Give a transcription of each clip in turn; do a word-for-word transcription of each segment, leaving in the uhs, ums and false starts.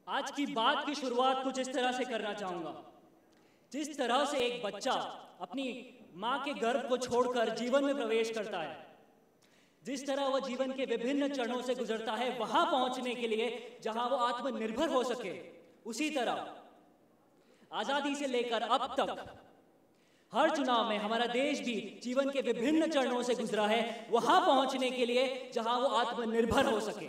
आज की बात की शुरुआत कुछ इस तरह से करना चाहूंगा। जिस तरह से एक बच्चा अपनी माँ के गर्भ को छोड़कर जीवन में प्रवेश करता है, जिस तरह वह जीवन के विभिन्न चरणों से गुजरता है वहां पहुंचने के लिए जहां वो आत्मनिर्भर हो सके, उसी तरह आजादी से लेकर अब तक हर चुनाव में हमारा देश भी जीवन के विभिन्न चरणों से गुजरा है वहां पहुंचने के लिए जहां वो आत्मनिर्भर हो सके।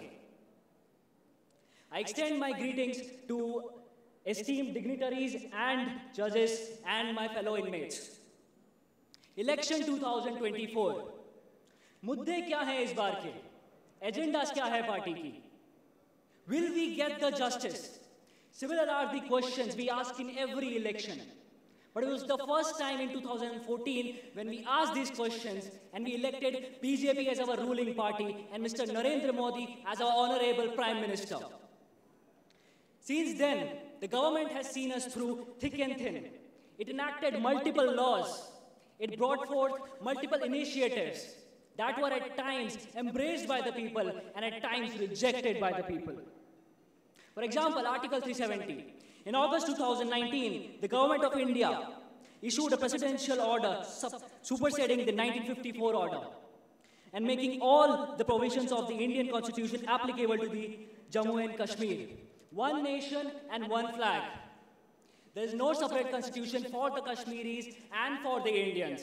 I extend my greetings to esteemed dignitaries and judges and my fellow inmates. Election twenty twenty-four. मुद्दे क्या हैं इस बार के? एजेंडास क्या है पार्टी की? Will we get the justice? Similar are the questions we ask in every election. But it was the first time in two thousand fourteen when we asked these questions and we elected B J P as our ruling party and Mister Narendra Modi as our honorable Prime Minister. Since then, the government has seen us through thick and thin. It enacted multiple laws. It brought forth multiple initiatives that were at times embraced by the people and at times rejected by the people. For example, Article three seventy. In August two thousand nineteen, the government of India issued a presidential order superseding the nineteen fifty-four order and making all the provisions of the Indian Constitution applicable to the Jammu and Kashmir. One nation and one flag. There is no separate constitution for the Kashmiris and for the Indians.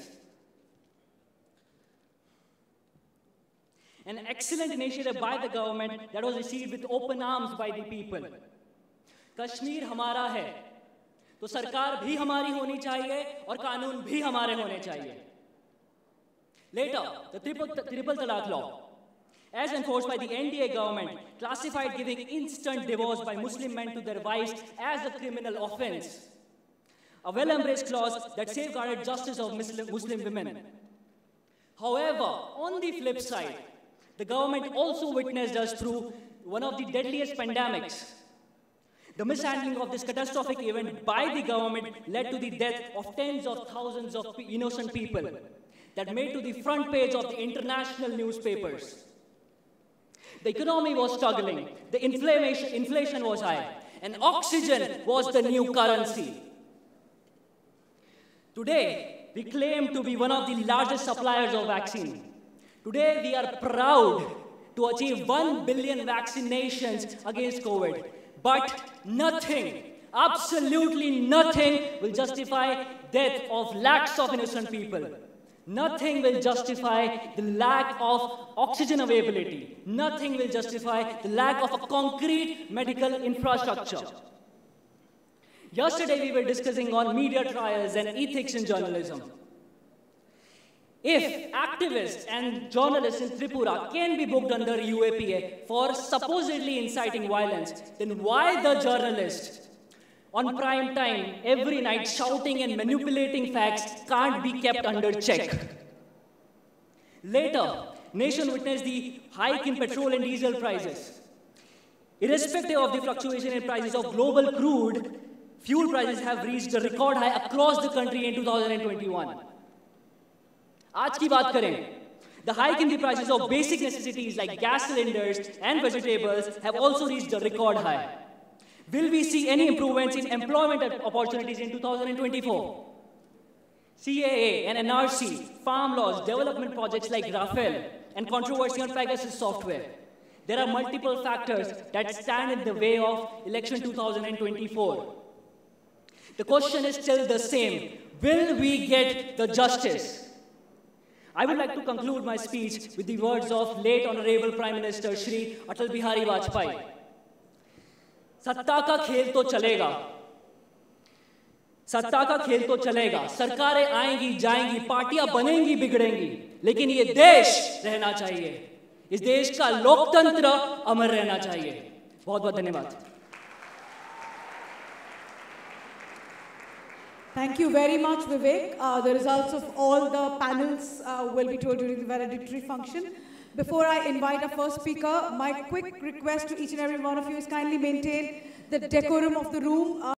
An excellent initiative by the government that was received with open arms by the people. Kashmir हमारा है, तो सरकार भी हमारी होनी चाहिए और कानून भी हमारे होने चाहिए. Later, the triple, triple talaq law, as enforced by the N D A government, classified giving instant divorce by Muslim men to their wives as a criminal offense. A well-embraced clause that safeguarded justice of Muslim, Muslim women. However, on the flip side, the government also witnessed us through one of the deadliest pandemics. The mishandling of this catastrophic event by the government led to the death of tens of thousands of innocent people that made to the front page of the international newspapers. The economy was struggling, the inflation, inflation was high, and oxygen was the new currency. Today, we claim to be one of the largest suppliers of vaccine. Today, we are proud to achieve one billion vaccinations against COVID. But nothing, absolutely nothing will justify death of lakhs of innocent people. Nothing will justify the lack of oxygen availability. Nothing will justify the lack of a concrete medical infrastructure. Yesterday we were discussing on media trials and ethics in journalism. If activists and journalists in Tripura can be booked under U A P A for supposedly inciting violence, then why the journalists on prime time every night shouting and manipulating facts can't be kept under check? Later, nation witnessed the hike in petrol and diesel prices. Irrespective of the fluctuation in prices of global crude, fuel prices have reached a record high across the country in two thousand twenty-one. आज की बात करें, the hike in the prices of basic necessities like gas cylinders and vegetables have also reached a record high. Will we see any improvements in employment opportunities in two thousand twenty-four? C A A and N R C, farm laws, development projects like Rafale, and controversy on Pegasus software. There are multiple factors that stand in the way of election two thousand twenty-four. The question is still the same. Will we get the justice? I would like to conclude my speech with the words of late Honorable Prime Minister Shri Atal Bihari Vajpayee. सत्ता का खेल तो चलेगा, सत्ता का खेल तो चलेगा, सरकारें आएंगी जाएंगी, पार्टियां बनेंगी बिगड़ेंगी, लेकिन ये देश रहना चाहिए, इस देश का लोकतंत्र अमर रहना चाहिए. बहुत बहुत धन्यवाद. Thank you very much, Vivek. Uh, the results of all the panels uh, will be told during the valedictory function. Before I invite our first speaker, my quick request to each and every one of you is kindly maintain the decorum of the room. Uh,